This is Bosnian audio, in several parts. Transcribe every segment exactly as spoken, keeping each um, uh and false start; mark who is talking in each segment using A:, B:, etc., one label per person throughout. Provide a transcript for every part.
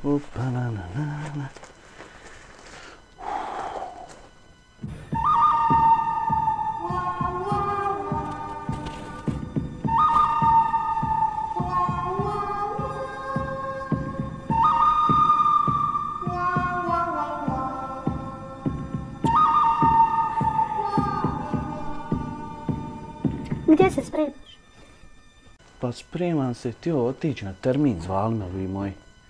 A: Upa, na, na, na, na.
B: Gdje se spremaš?
A: Pa spremam se htio otići na termin, zvali me ovi moji.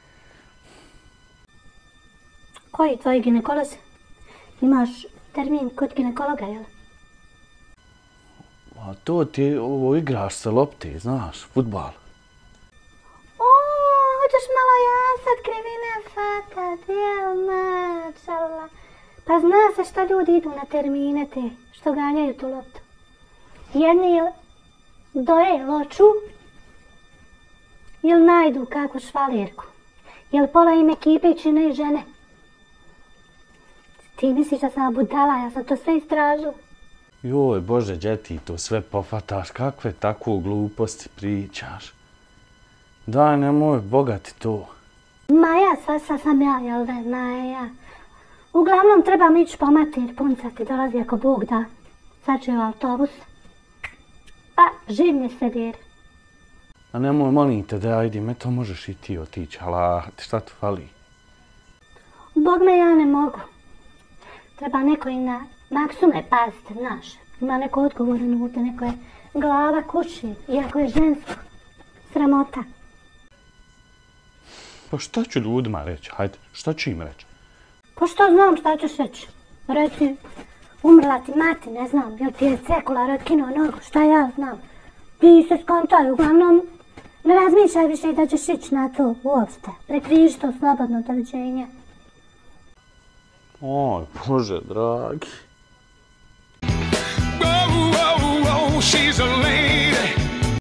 B: Koji tvoji ginekolozi? Imaš termin kod ginekologa, jel?
A: A to ti ovo igraš sa lopte, znaš, fudbal.
B: O, hoćeš malo ja sad krivine fakat, jel mačala. Pa zna se što ljudi idu na termine te, što ganjaju tu loptu. Jedni jel doje loču, jel najdu kakvu švalirku, jel pola im ekipe čine žene. Ti misliš da sam budala, ja sam to sve istražila.
A: Joj, Bože, gdje ti to sve pofataš, kakve takvu gluposti pričaš? Daj, nemoj, bogati to.
B: Ma ja, sva sam ja, jel da, ma ja. Uglavnom trebam ići po mater, puncati, dolazi ako Bog da. Sad će u autobus. Pa, živ mi se dir.
A: A nemoj, molim te da ajde, me to možeš i ti otići, ali šta tu fali?
B: Bog me, ja ne mogu. Treba neko i na maksume paziti, znaš. Ima neko odgovoran ovdje, neko je glava kući, iako je žensko. Sramota.
A: Pa šta ću ljudima reći, hajde, šta ću im reći?
B: Pa šta znam šta ćeš reći? Reci, umrla ti mati, ne znam, jel ti je cekular otkinuo nogu, šta ja znam. Ti se skontaj, uglavnom, ne razmišljaj više da ćeš ići na to uopšte. Prekriži to slobodno, doviđenja.
A: Oj, Bože dragi.